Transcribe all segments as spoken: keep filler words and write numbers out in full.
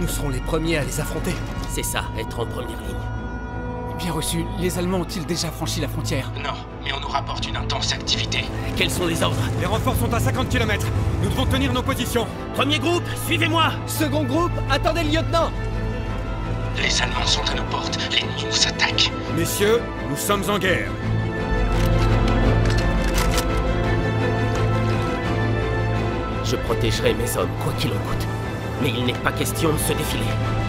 nous serons les premiers à les affronter. C'est ça, être en première ligne. Bien reçu. Les Allemands ont-ils déjà franchi la frontière? Non, mais on nous rapporte une intense activité. Quels sont les ordres? Les renforts sont à cinquante kilomètres. Nous devons tenir nos positions. Premier groupe, suivez-moi! Second groupe, attendez le lieutenant! Les Allemands sont à nos portes. L'ennemi nous attaque. Messieurs, nous sommes en guerre. Je protégerai mes hommes, quoi qu'il en coûte. Mais il n'est pas question de se défiler.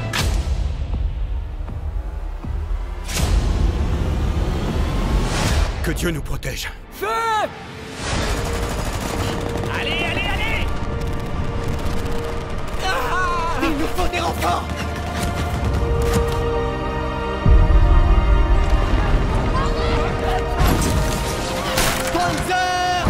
Que Dieu nous protège. Feu! Allez, allez, allez! Ah, il nous faut des renforts! Panzer!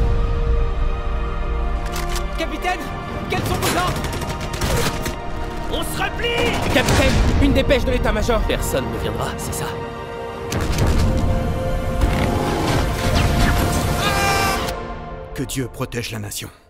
Capitaine, quels sont vos ordres? On se replie! Capitaine, une dépêche de l'état-major. Personne ne viendra, c'est ça? Que Dieu protège la nation.